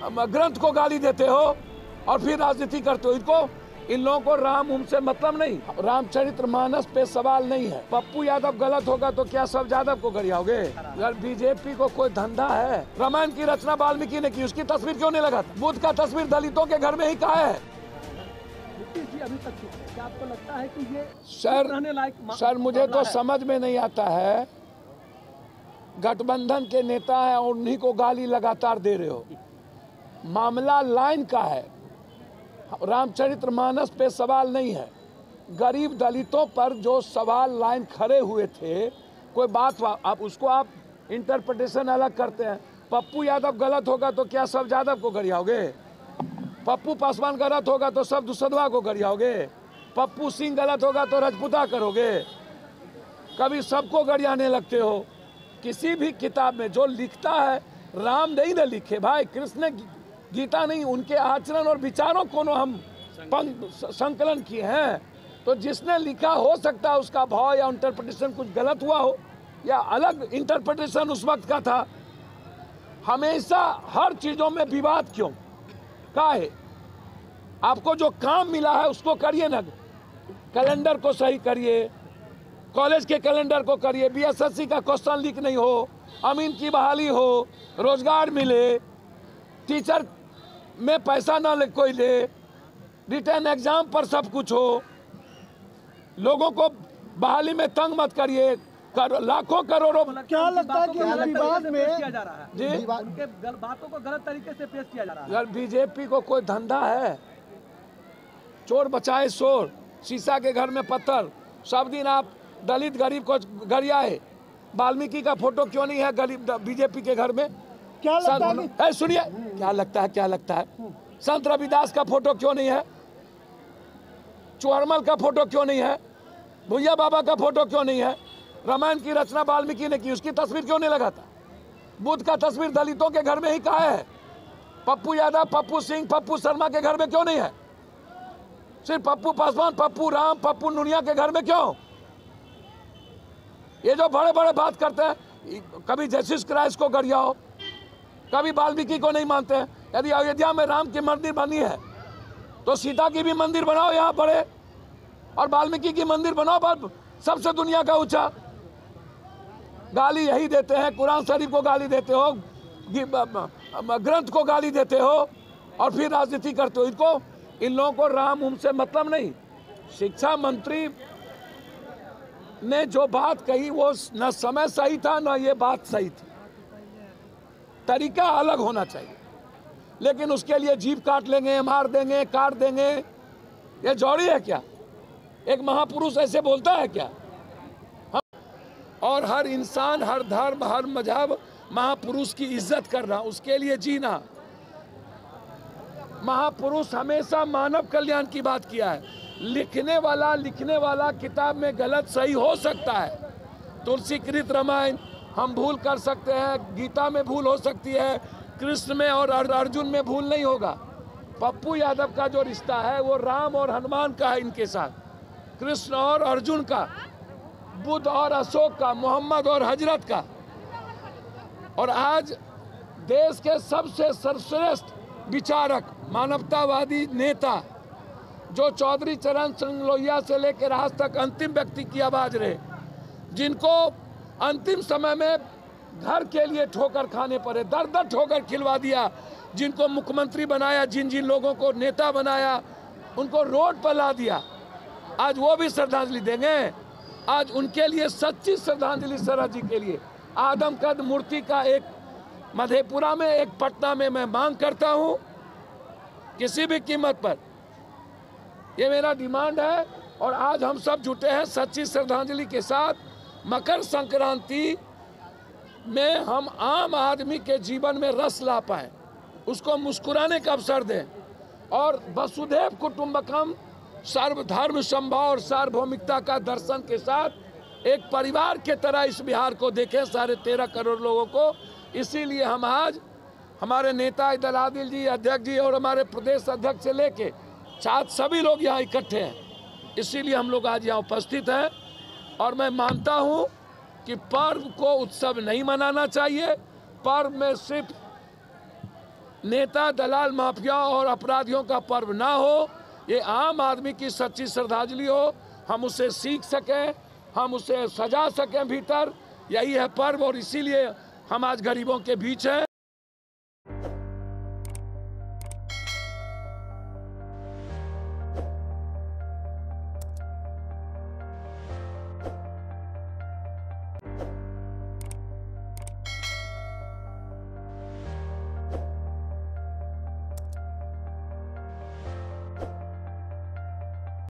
ग्रंथ को गाली देते हो और फिर राजनीति करते हो। इन लोगों को राम से मतलब नहीं, रामचरितमानस पे सवाल नहीं है। पप्पू यादव गलत होगा तो क्या सब यादव को गरियाओगे? अगर बीजेपी को कोई धंधा है, रामायण की रचना वाल्मीकि ने की, उसकी तस्वीर क्यों नहीं लगाता? बुद्ध का तस्वीर दलितों के घर में ही कहा है। अभी तक क्या आपको लगता है कि ये सर मुझे तो समझ में नहीं आता है, गठबंधन के नेता हैं और उन्हीं को गाली लगातार दे रहे हो। मामला लाइन का है, रामचरितमानस पे सवाल नहीं है। गरीब दलितों पर जो सवाल लाइन खड़े हुए थे, कोई बात आप उसको आप इंटरप्रिटेशन अलग करते हैं। पप्पू यादव गलत होगा तो क्या सब यादव को गरियाओगे? पप्पू पासवान गलत होगा तो सब दुसदवा को गरियाओगे? पप्पू सिंह गलत होगा तो रजपूता करोगे? कभी सबको गरियाने लगते हो। किसी भी किताब में जो लिखता है, राम नहीं ना लिखे भाई, कृष्ण ने गीता नहीं, उनके आचरण और विचारों को हम संकलन किए हैं। तो जिसने लिखा, हो सकता है उसका भाव या इंटरप्रिटेशन कुछ गलत हुआ हो, या अलग इंटरप्रिटेशन उस वक्त का था। हमेशा हर चीजों में विवाद क्यों? क्या है? आपको जो काम मिला है उसको करिए ना। कैलेंडर को सही करिए, कॉलेज के कैलेंडर को करिए, बीएसएससी का क्वेश्चन लीक नहीं हो, अमीन की बहाली हो, रोजगार मिले, टीचर में पैसा ना ले कोई ले, रिटर्न एग्जाम पर सब कुछ हो, लोगों को बहाली में तंग मत करिए। लाखों करोड़ों। क्या लगता है कि विवाद में किया जा रहा है जी, उनके बातों को गलत तरीके से पेश किया जा रहा है। यार बीजेपी को कोई धंधा है? चोर बचाए शोर, शीशा के घर में पत्थर। सब दिन आप दलित गरीब को गरियाए। वाल्मीकि का फोटो क्यों नहीं है गरीब बीजेपी के घर में? क्या लगता है? सुनिए, क्या लगता है संत रविदास का फोटो क्यों नहीं है? चुहरमल का फोटो क्यों नहीं है? भुइया बाबा का फोटो क्यों नहीं है? रामायण की रचना वाल्मीकि ने की, उसकी तस्वीर क्यों नहीं लगाता? बुद्ध का तस्वीर दलितों के घर में ही कहा है। पप्पू यादव, पप्पू सिंह, पप्पू शर्मा के घर में क्यों नहीं है? सिर्फ पप्पू पासवान, पप्पू राम, पप्पू नुनिया के घर में क्यों? ये जो बड़े बड़े बात करते हैं, कभी जीसस क्राइस्ट को गरियाओ, कभी वाल्मीकि को नहीं मानते हैं। यदि अयोध्या में राम की मंदिर बनी है तो सीता की भी मंदिर बनाओ यहाँ बड़े, और वाल्मीकि की मंदिर बनाओ सबसे दुनिया का ऊंचा। गाली यही देते हैं, कुरान शरीफ को गाली देते हो, ग्रंथ को गाली देते हो और फिर राजनीति करते हो। इन लोगों को राम से मतलब नहीं। शिक्षा मंत्री ने जो बात कही वो न समय सही था न ये बात सही थी। तरीका अलग होना चाहिए, लेकिन उसके लिए जीभ काट लेंगे, मार देंगे, काट देंगे, ये जौड़ी है क्या? एक महापुरुष ऐसे बोलता है क्या? और हर इंसान, हर धर्म, हर मजहब महापुरुष की इज्जत करना, उसके लिए जीना। महापुरुष हमेशा मानव कल्याण की बात किया है। लिखने वाला किताब में गलत सही हो सकता है। तुलसीकृत रामायण हम भूल कर सकते हैं, गीता में भूल हो सकती है, कृष्ण में और अर्जुन में भूल नहीं होगा। पप्पू यादव का जो रिश्ता है वो राम और हनुमान का है, इनके साथ कृष्ण और अर्जुन का, बुद्ध और अशोक का, मोहम्मद और हजरत का। और आज देश के सबसे सर्वश्रेष्ठ विचारक, मानवतावादी नेता जो चौधरी चरण सिंह लोहिया से लेकर आज तक अंतिम व्यक्ति की आवाज रहे, जिनको अंतिम समय में घर के लिए ठोकर खाने पड़े, दर दर ठोकर खिलवा दिया, जिनको मुख्यमंत्री बनाया, जिन जिन लोगों को नेता बनाया, उनको रोड पर ला दिया, आज वो भी श्रद्धांजलि देंगे। आज उनके लिए सच्ची श्रद्धांजलि शरद जी के लिए आदमकद मूर्ति का एक मधेपुरा में, एक पटना में मैं मांग करता हूं, किसी भी कीमत पर। ये मेरा डिमांड है और आज हम सब जुटे हैं सच्ची श्रद्धांजलि के साथ। मकर संक्रांति में हम आम आदमी के जीवन में रस ला पाएं, उसको मुस्कुराने का अवसर दें और वसुधैव कुटुंबकम, सर्वधर्म समभाव और सार्वभौमिकता का दर्शन के साथ एक परिवार के तरह इस बिहार को देखें, 13.5 करोड़ लोगों को। इसीलिए हम आज हमारे नेता दलादिल जी, अध्यक्ष जी और हमारे प्रदेश अध्यक्ष से लेके छात्र सभी लोग यहाँ इकट्ठे हैं। इसीलिए हम लोग आज यहाँ उपस्थित हैं और मैं मानता हूँ कि पर्व को उत्सव नहीं मनाना चाहिए। पर्व में सिर्फ नेता दलाल माफिया और अपराधियों का पर्व ना हो, ये आम आदमी की सच्ची श्रद्धांजलि हो, हम उसे सीख सकें, हम उसे सजा सकें भीतर। यही है पर्व और इसीलिए हम आज गरीबों के बीच हैं।